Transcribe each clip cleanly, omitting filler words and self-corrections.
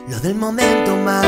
lo del momento más.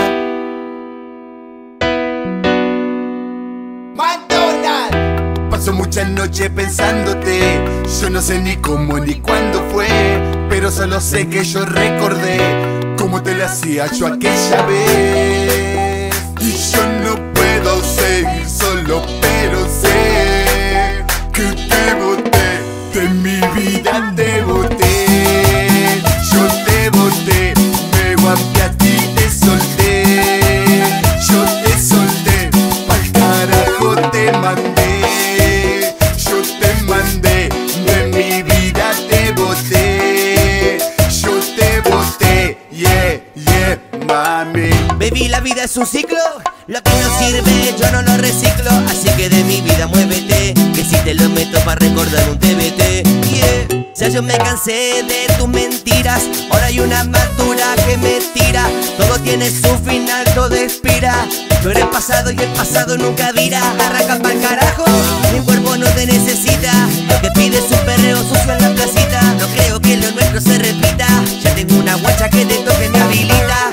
McDonald's. Paso muchas noches pensándote, yo no sé ni cómo ni cuándo fue, pero solo sé que yo recordé cómo te lo hacía yo aquella vez. Y yo no puedo seguir solo, pero sé que te boté, de mi vida te boté. Yo te boté, me guapiaste y te solté. Yo te solté, pa'l carajo te mandé. Yo te mandé, de mi vida te boté. Yo te boté, yeah, yeah, mami. Baby, la vida es un ciclo, lo que no sirve yo no lo reciclo. Así que de mi vida muévete, que si te lo meto pa' recordar un TBT, yeah. Ya yo me cansé de tus mentiras, ahora hay una madura que me tira. Todo tiene su final, todo expira. Tú eres pasado y el pasado nunca vira. Arranca pa'l carajo, mi cuerpo no te necesita. Lo que pide es un perreo sucio en la placita. No creo que lo nuestro se repita, ya tengo una guacha que de toque me habilita.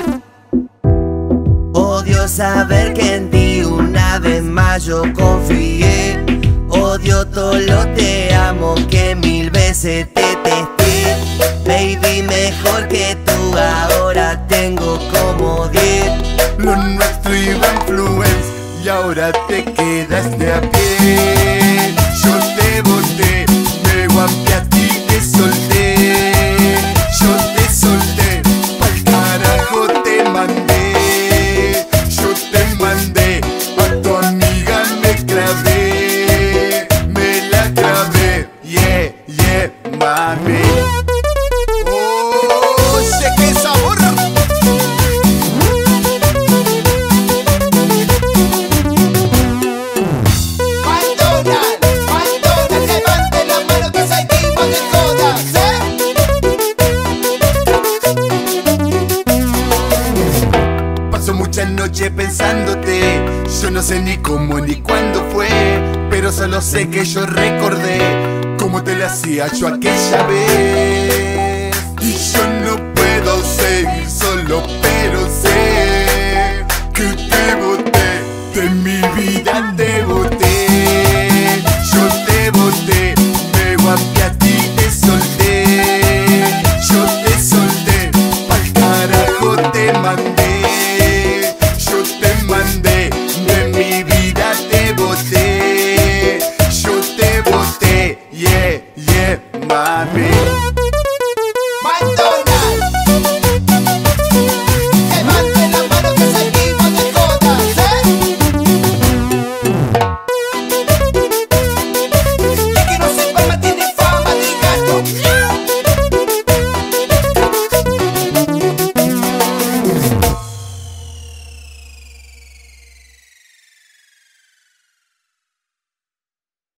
Odio saber que en ti una vez más yo confié. Odio todo lo te amo que 1000 veces te testé. Baby, mejor que tú ahora tengo como 10. Lo nuestro iba a influence y ahora te quedaste a pie. Yo te boté, me guapiaste y te solté. Yo te solté, pa'l carajo te mandé. Yo te mandé, a tu amiga me clavé. Me la clavé, yeah, yeah, mami. Oh, sé que sabor. Muchas noches pensándote, yo no sé ni cómo ni cuándo fue, pero solo sé que yo recordé cómo te lo hacía yo aquella vez.